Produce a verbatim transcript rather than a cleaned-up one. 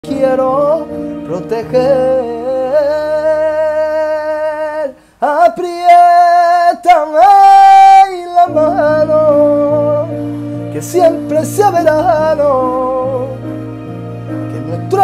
quiero proteger. Apriétame la mano, que siempre sea verano